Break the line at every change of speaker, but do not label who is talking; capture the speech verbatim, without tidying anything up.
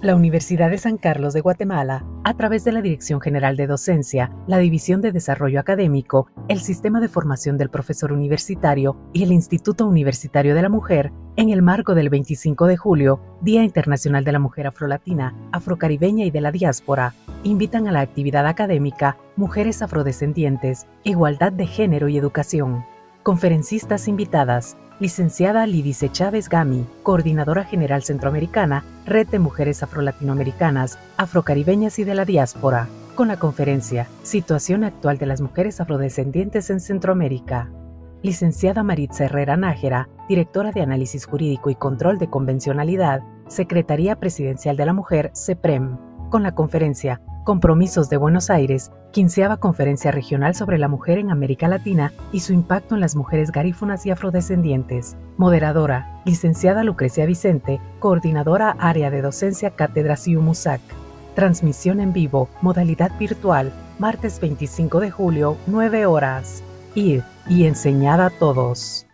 La Universidad de San Carlos de Guatemala, a través de la Dirección General de Docencia, la División de Desarrollo Académico, el Sistema de Formación del Profesor Universitario y el Instituto Universitario de la Mujer, en el marco del veinticinco de julio, Día Internacional de la Mujer Afrolatina, Afrocaribeña y de la Diáspora, invitan a la actividad académica Mujeres Afrodescendientes, Igualdad de Género y Educación. Conferencistas invitadas: licenciada Lidice Chávez Gami, Coordinadora General Centroamericana, Red de Mujeres Afrolatinoamericanas, Afrocaribeñas y de la Diáspora, con la conferencia Situación actual de las mujeres afrodescendientes en Centroamérica. Licenciada Maritza Herrera Nájera, Directora de Análisis Jurídico y Control de Convencionalidad, Secretaría Presidencial de la Mujer, CEPREM, con la conferencia Compromisos de Buenos Aires, quinceava Conferencia Regional sobre la Mujer en América Latina y su impacto en las mujeres garífunas y afrodescendientes. Moderadora, licenciada Lucrecia Vicente, Coordinadora Área de Docencia Cátedra C I U MUSAC. Transmisión en vivo, modalidad virtual, martes veinticinco de julio, nueve horas. Id y enseñad a todos.